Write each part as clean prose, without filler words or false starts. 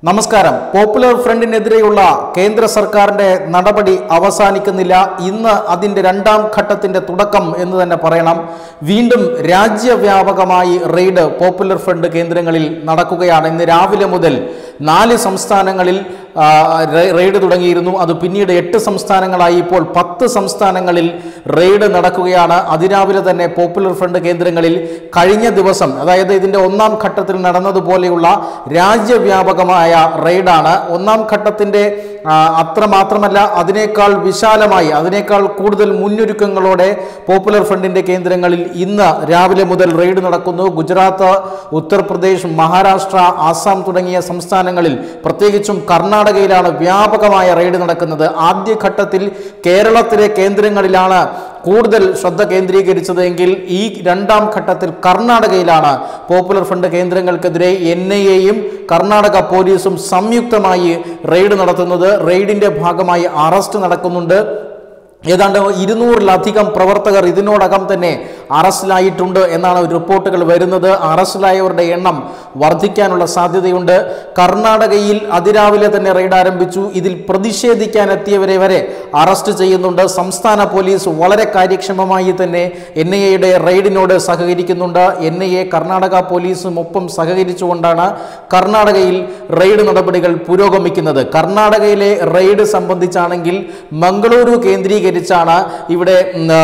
നമസ്കാരം. പോപ്പുലർ ഫ്രണ്ടിനെതിരെയുള്ള കേന്ദ്ര സർക്കാരിന്റെ നടപടി അവസാനിക്കുന്നില്ല. ഇന്ന് അതിന്റെ രണ്ടാം ഘട്ടത്തിന്റെ തുടക്കം എന്ന് തന്നെ പറയണം. വീണ്ടും രാജ്യവ്യാപകമായി റെയ്ഡ് പോപ്പുലർ ഫ്രണ്ട് കേന്ദ്രങ്ങളിൽ നടക്കുകയാണ്. ഇന്ന് രാവിലെ മുതൽ 4 സംസ്ഥാനങ്ങളിൽ റെയ്ഡ് തുടങ്ങിയിരുന്നു. അത് പിന്നീട് 8 സംസ്ഥാനങ്ങളായി ഇപ്പോൾ 10 സംസ്ഥാനങ്ങളിൽ റെയ്ഡ് നടക്കുകയാണ്. അതിരാവിലെ തന്നെ പോപ്പുലർ ഫ്രണ്ട് കേന്ദ്രങ്ങളിൽ കഴിഞ്ഞ ദിവസം, അതായത് ഇതിന്റെ ഒന്നാം ഘട്ടത്തിൽ നടന്നതുപോലെയുള്ള രാജ്യവ്യാപകമായ റെയ്ഡാണ്. ഒന്നാം ഘട്ടത്തിന്റെ അത്രമാത്രമല്ല, അതിനേക്കാൾ വിശാലമായി, അതിനേക്കാൾ കൂടുതൽ മുന്നൊരുക്കങ്ങളോടെ പോപ്പുലർ ഫ്രണ്ടിന്റെ കേന്ദ്രങ്ങളിൽ ഇന്ന് രാവിലെ മുതൽ റെയ്ഡ് നടക്കുന്നു. ഗുജറാത്ത്, ഉത്തർപ്രദേശ്, മഹാരാഷ്ട്ര, ആസാം തുടങ്ങിയ സംസ്ഥാനങ്ങളിൽ, പ്രത്യേകിച്ചും കർണാടകയിലാണ് വ്യാപകമായ റെയ്ഡ് നടക്കുന്നത്. ആദ്യഘട്ടത്തിൽ കേരളത്തിലെ കേന്ദ്രങ്ങളിലാണ് കൂടുതൽ ശ്രദ്ധ കേന്ദ്രീകരിച്ചതെങ്കിൽ ഈ രണ്ടാം ഘട്ടത്തിൽ കർണാടകയിലാണ് പോപ്പുലർ ഫ്രണ്ട് കേന്ദ്രങ്ങൾക്കെതിരെ NIA-യും കർണാടക പോലീസും സംയുക്തമായി റെയ്ഡ് നടത്തുന്നത്. റെയ്ഡിന്റെ ഭാഗമായി അറസ്റ്റ് നടക്കുന്നുണ്ട്. ഏതാണ്ട് 200-ലധികം പ്രവർത്തകർ ഇതിനോടകം തന്നെ അറസ്റ്റിലായിട്ടുണ്ട് എന്നാണ് റിപ്പോർട്ടുകൾ വരുന്നത്. അറസ്റ്റിലായവരുടെ എണ്ണം വർദ്ധിക്കാനുള്ള സാധ്യതയുണ്ട്. കർണാടകയിൽ അതിരാവിലെ തന്നെ റെയ്ഡ് ആരംഭിച്ചു. ഇതിൽ പ്രതിഷേധിക്കാനെത്തിയവരെ വരെ അറസ്റ്റ് ചെയ്യുന്നുണ്ട്. സംസ്ഥാന പോലീസ് വളരെ കാര്യക്ഷമമായി തന്നെ NIA-യുടെ റെയ്ഡിനോട് സഹകരിക്കുന്നുണ്ട്. NIA കർണാടക പോലീസും ഒപ്പം സഹകരിച്ചുകൊണ്ടാണ് കർണാടകയിൽ റെയ്ഡ് നടപടികൾ പുരോഗമിക്കുന്നത്. കർണാടകയിലെ റെയ്ഡ് സംബന്ധിച്ചാണെങ്കിൽ മംഗളൂരു കേന്ദ്രീകരിച്ചാണ് ഇവിടെ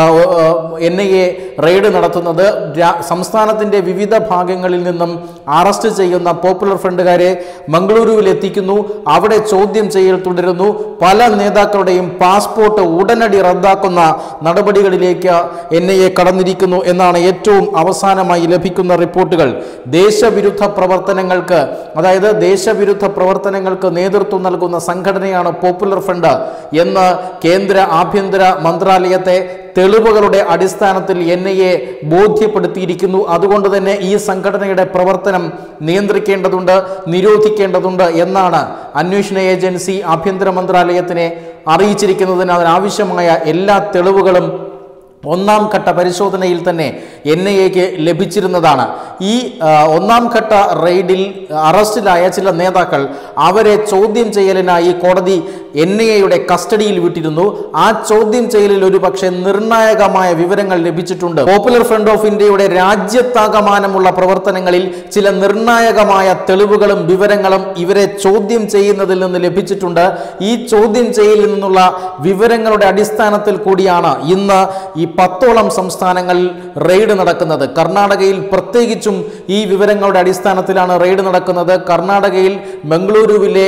NIA റെയ്ഡ് നടത്തുന്നത്. സംസ്ഥാനത്തിന്റെ വിവിധ ഭാഗങ്ങളിൽ നിന്നും അറസ്റ്റ് ചെയ്യുന്ന പോപ്പുലർ ഫ്രണ്ടുകാരെ മംഗളൂരുവിൽ എത്തിക്കുന്നു. അവിടെ ചോദ്യം ചെയ്യൽ തുടരുന്നു. പല നേതാക്കളുടെയും പാസ്പോർട്ട് ഉടനടി റദ്ദാക്കുന്ന നടപടികളിലേക്ക് NIA കടന്നിരിക്കുന്നു എന്നാണ് ഏറ്റവും അവസാനമായി ലഭിക്കുന്ന റിപ്പോർട്ടുകൾ. ദേശവിരുദ്ധ പ്രവർത്തനങ്ങൾക്ക്, അതായത് ദേശവിരുദ്ധ പ്രവർത്തനങ്ങൾക്ക് നേതൃത്വം നൽകുന്ന സംഘടനയാണ് പോപ്പുലർ ഫ്രണ്ട് എന്ന് കേന്ദ്ര ആഭ്യന്തര മന്ത്രാലയത്തെ തെളിവുകളുടെ അടിസ്ഥാനത്തിൽ NIA ബോധ്യപ്പെടുത്തിയിരിക്കുന്നു. അതുകൊണ്ട് തന്നെ ഈ സംഘടനയുടെ പ്രവർത്തനം നിയന്ത്രിക്കേണ്ടതുണ്ട്, നിരോധിക്കേണ്ടതുണ്ട് എന്നാണ് അന്വേഷണ ഏജൻസി ആഭ്യന്തര മന്ത്രാലയത്തിനെ അറിയിച്ചിരിക്കുന്നതിന് അതിനാവശ്യമായ എല്ലാ തെളിവുകളും ഒന്നാം ഘട്ട പരിശോധനയിൽ തന്നെ NIA-ക്ക് ലഭിച്ചിരുന്നതാണ്. ഈ ഒന്നാം ഘട്ട റെയ്ഡിൽ അറസ്റ്റിലായ ചില നേതാക്കൾ, അവരെ ചോദ്യം ചെയ്യലിനായി കോടതി NIA-യുടെ കസ്റ്റഡിയിൽ വിട്ടിരുന്നു. ആ ചോദ്യം ചെയ്യലിൽ ഒരുപക്ഷെ നിർണായകമായ വിവരങ്ങൾ ലഭിച്ചിട്ടുണ്ട്. പോപ്പുലർ ഫ്രണ്ട് ഓഫ് ഇന്ത്യയുടെ രാജ്യത്താകമാനമുള്ള പ്രവർത്തനങ്ങളിൽ ചില നിർണായകമായ തെളിവുകളും വിവരങ്ങളും ഇവരെ ചോദ്യം ചെയ്യുന്നതിൽ നിന്ന് ലഭിച്ചിട്ടുണ്ട്. ഈ ചോദ്യം ചെയ്യലിൽ നിന്നുള്ള വിവരങ്ങളുടെ അടിസ്ഥാനത്തിൽ കൂടിയാണ് ഇന്ന് ഈ 10ഓളം സംസ്ഥാനങ്ങളിൽ റെയ്ഡ് നടക്കുന്നത്. കർണാടകയിൽ പ്രത്യേകിച്ചും ഈ വിവരങ്ങളുടെ അടിസ്ഥാനത്തിലാണ് റെയ്ഡ് നടക്കുന്നത്. കർണാടകയിൽ മംഗളൂരുവിലെ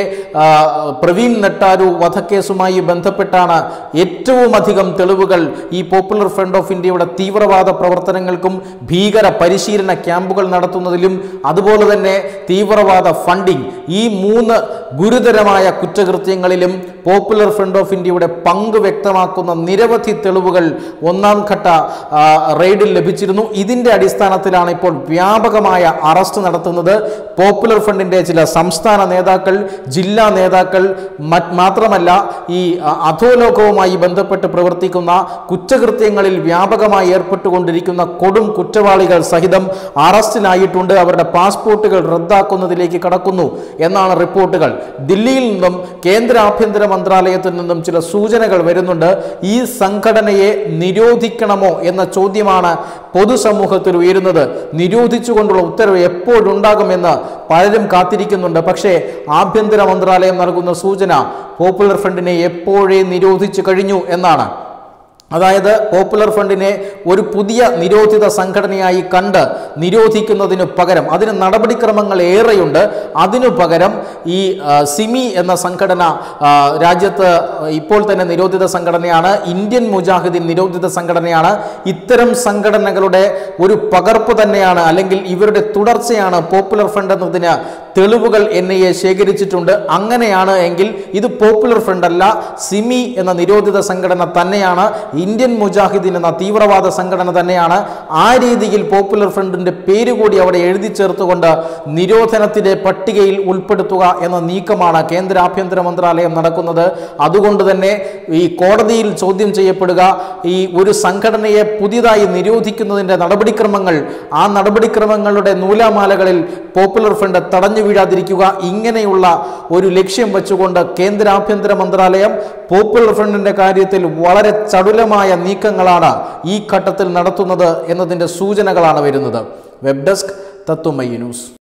പ്രവീൺ നെട്ടാരു വധക്കേസുമായി ബന്ധപ്പെട്ടാണ് ഏറ്റവും അധികം തെളിവുകൾ ഈ പോപ്പുലർ ഫ്രണ്ട് ഓഫ് ഇന്ത്യയുടെ തീവ്രവാദ പ്രവർത്തനങ്ങൾക്കും ഭീകര പരിശീലന ക്യാമ്പുകൾ നടത്തുന്നതിലും അതുപോലെ തന്നെ തീവ്രവാദ ഫണ്ടിംഗ്, ഈ 3 ഗുരുതരമായ കുറ്റകൃത്യങ്ങളിലും പോപ്പുലർ ഫ്രണ്ട് ഓഫ് ഇന്ത്യയുടെ പങ്ക് വ്യക്തമാക്കുന്ന നിരവധി തെളിവുകൾ ഒന്നാം ഘട്ട റെയ്ഡിൽ ലഭിച്ചിരുന്നു. ഇതിന്റെ അടിസ്ഥാനത്തിലാണ് ഇപ്പോൾ വ്യാപകമായ അറസ്റ്റ് നടത്തുന്നത്. പോപ്പുലർ ഫ്രണ്ടിന്റെ ചില സംസ്ഥാന നേതാക്കൾ, ജില്ലാ നേതാക്കൾ, മാത്രമല്ല ഈ അധോലോകവുമായി ബന്ധപ്പെട്ട് പ്രവർത്തിക്കുന്ന കുറ്റകൃത്യങ്ങളിൽ വ്യാപകമായി ഏർപ്പെട്ടുകൊണ്ടിരിക്കുന്ന കൊടും കുറ്റവാളികൾ സഹിതം അറസ്റ്റിലായിട്ടുണ്ട്. അവരുടെ പാസ്പോർട്ടുകൾ റദ്ദാക്കുന്നതിലേക്ക് കടക്കുന്നു എന്നാണ് റിപ്പോർട്ടുകൾ. ദില്ലിയിൽ നിന്നും കേന്ദ്ര ആഭ്യന്തര മന്ത്രാലയത്തിൽ നിന്നും ചില സൂചനകൾ വരുന്നുണ്ട്. ഈ സംഘടനയെ നിരോധിക്കണമോ എന്ന ചോദ്യമാണ് പൊതുസമൂഹത്തിൽ ഉയരുന്നത്. നിരോധിച്ചുകൊണ്ടുള്ള ഉത്തരവ് എപ്പോഴുണ്ടാകുമെന്ന് പലരും കാത്തിരിക്കുന്നുണ്ട്. പക്ഷേ ആഭ്യന്തര മന്ത്രാലയം നൽകുന്ന സൂചന പോപ്പുലർ ഫ്രണ്ടിനെ എപ്പോഴേ നിരോധിച്ചു കഴിഞ്ഞു എന്നാണ്. അതായത് പോപ്പുലർ ഫ്രണ്ടിനെ ഒരു പുതിയ നിരോധിത സംഘടനയായി കണ്ട് നിരോധിക്കുന്നതിനു പകരം, അതിന് നടപടിക്രമങ്ങൾ ഏറെയുണ്ട്. അതിനു പകരം ഈ സിമി എന്ന സംഘടന രാജ്യത്ത് ഇപ്പോൾ തന്നെ നിരോധിത സംഘടനയാണ്. ഇന്ത്യൻ മുജാഹിദീൻ നിരോധിത സംഘടനയാണ്. ഇത്തരം സംഘടനകളുടെ ഒരു പകർപ്പ് തന്നെയാണ്, അല്ലെങ്കിൽ ഇവരുടെ തുടർച്ചയാണ് പോപ്പുലർ ഫ്രണ്ട് എന്നതിന് തെളിവുകൾ NIA ശേഖരിച്ചിട്ടുണ്ട്. അങ്ങനെയാണ് എങ്കിൽ ഇത് പോപ്പുലർ ഫ്രണ്ട് അല്ല, സിമി എന്ന നിരോധിത സംഘടന തന്നെയാണ്, ഇന്ത്യൻ മുജാഹിദീൻ എന്ന തീവ്രവാദ സംഘടന തന്നെയാണ്. ആ രീതിയിൽ പോപ്പുലർ ഫ്രണ്ടിന്റെ പേര് കൂടി അവിടെ എഴുതി ചേർത്തുകൊണ്ട് നിരോധനത്തിന്റെ പട്ടികയിൽ ഉൾപ്പെടുത്തുക എന്ന നീക്കമാണ് കേന്ദ്ര ആഭ്യന്തര മന്ത്രാലയം നടക്കുന്നത്. അതുകൊണ്ട് തന്നെ ഈ കോടതിയിൽ ചോദ്യം ചെയ്യപ്പെടുക, ഈ ഒരു സംഘടനയെ പുതിയതായി നിരോധിക്കുന്നതിന്റെ നടപടിക്രമങ്ങൾ, ആ നടപടിക്രമങ്ങളുടെ നൂലാമാലകളിൽ പോപ്പുലർ ഫ്രണ്ട് തടഞ്ഞു തടഞ്ഞു വീഴാതിരിക്കുക, ഇങ്ങനെയുള്ള ഒരു ലക്ഷ്യം വെച്ചുകൊണ്ട് കേന്ദ്ര ആഭ്യന്തര മന്ത്രാലയം പോപ്പുലർ ഫ്രണ്ടിന്റെ കാര്യത്തിൽ വളരെ ചടുലമായ നീക്കങ്ങളാണ് ഈ ഘട്ടത്തിൽ നടത്തുന്നത് എന്നതിന്റെ സൂചനകളാണ് വരുന്നത്. Web desk Tatwamayi news.